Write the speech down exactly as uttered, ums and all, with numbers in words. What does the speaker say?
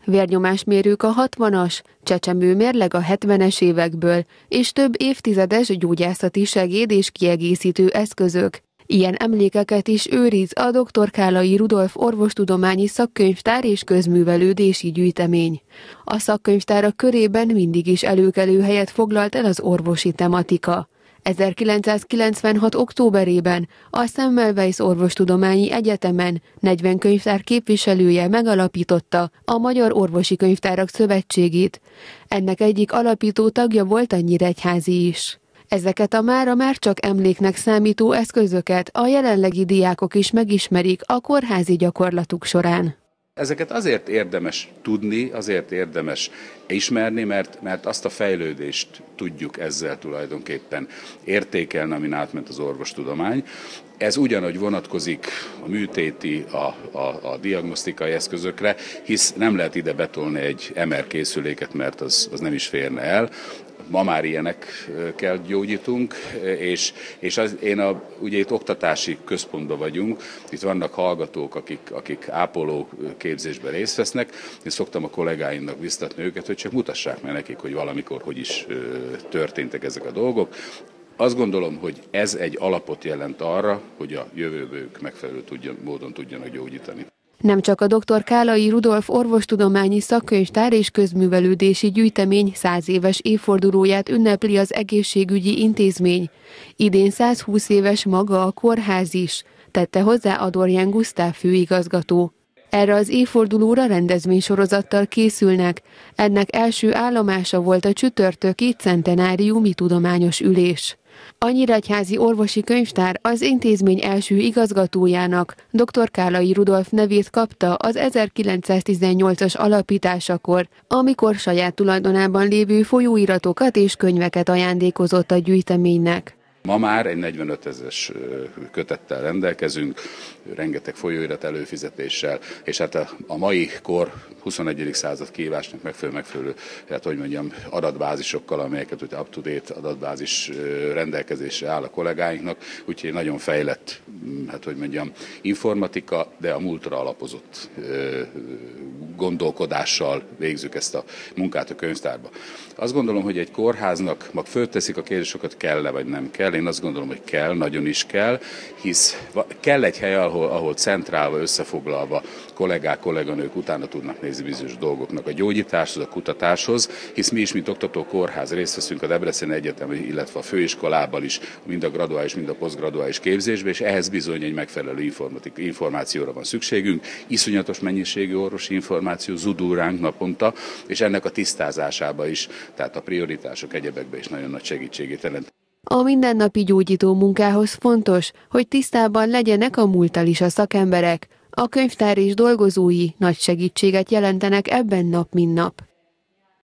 Vérnyomásmérők a hatvanas, csecsemőmérleg a hetvenes évekből, és több évtizedes gyógyászati segéd és kiegészítő eszközök. Ilyen emlékeket is őriz a dr. Kállai Rudolf orvostudományi szakkönyvtár és közművelődési gyűjtemény. A szakkönyvtárak körében mindig is előkelő helyet foglalt el az orvosi tematika. ezerkilencszázkilencvenhat októberében a Semmelweis Orvostudományi Egyetemen negyven könyvtár képviselője megalapította a Magyar Orvosi Könyvtárak Szövetségét. Ennek egyik alapító tagja volt a nyíregyházi is. Ezeket a mára már csak emléknek számító eszközöket a jelenlegi diákok is megismerik a kórházi gyakorlatuk során. Ezeket azért érdemes tudni, azért érdemes ismerni, mert, mert azt a fejlődést tudjuk ezzel tulajdonképpen értékelni, amin átment az orvostudomány. Ez ugyanúgy vonatkozik a műtéti, a, a, a diagnosztikai eszközökre, hisz nem lehet ide betolni egy em er készüléket, mert az, az nem is férne el. Ma már ilyenekkel gyógyítunk, és, és az, én a, ugye itt oktatási központban vagyunk, itt vannak hallgatók, akik, akik ápoló képzésben részt vesznek. Én szoktam a kollégáimnak biztatni őket, hogy csak mutassák meg nekik, hogy valamikor hogy is történtek ezek a dolgok. Azt gondolom, hogy ez egy alapot jelent arra, hogy a jövőben ők megfelelő tudjon, módon tudjanak gyógyítani. Nem csak a dr. Kállai Rudolf orvostudományi szakkönyvtár és közművelődési gyűjtemény száz éves évfordulóját ünnepli az egészségügyi intézmény. Idén százhúsz éves maga a kórház is, tette hozzá Adorján Gusztáv főigazgató. Erre az évfordulóra rendezvénysorozattal készülnek. Ennek első állomása volt a csütörtöki centenáriumi tudományos ülés. A Nyíregyházi Orvosi Könyvtár az intézmény első igazgatójának, dr. Kállai Rudolf nevét kapta az ezerkilencszáztizennyolcas alapításakor, amikor saját tulajdonában lévő folyóiratokat és könyveket ajándékozott a gyűjteménynek. Ma már egy negyvenöt ezeres kötettel rendelkezünk, rengeteg folyóirat előfizetéssel, és hát a, a mai kor huszonegyedik század kihívásnak megfelelő, megfelelő hát, hogy mondjam, adatbázisokkal, amelyeket ugye up-to-date adatbázis rendelkezésre áll a kollégáinknak, úgyhogy nagyon fejlett, hát hogy mondjam, informatika, de a múltra alapozott gondolkodással végzük ezt a munkát a könyvtárba. Azt gondolom, hogy egy kórháznak mag fölteszik a kérdéseket, kell-e vagy nem kell. Én azt gondolom, hogy kell, nagyon is kell, hisz kell egy hely, ahol, ahol centrálva, összefoglalva kollégák, kolléganők utána tudnak nézni bizonyos dolgoknak a gyógyításhoz, a kutatáshoz, hisz mi is, mint oktatókórház részt veszünk a Debreceni Egyetem, illetve a főiskolában is, mind a graduális, mind a posztgraduális képzésben, és ehhez bizony egy megfelelő információra van szükségünk, iszonyatos mennyiségű orvosi információ zúdul ránk naponta, és ennek a tisztázásába is, tehát a prioritások egyebekben is nagyon nagy segítségét jelent. A mindennapi gyógyító munkához fontos, hogy tisztában legyenek a múlttal is a szakemberek. A könyvtár és dolgozói nagy segítséget jelentenek ebben nap mint nap.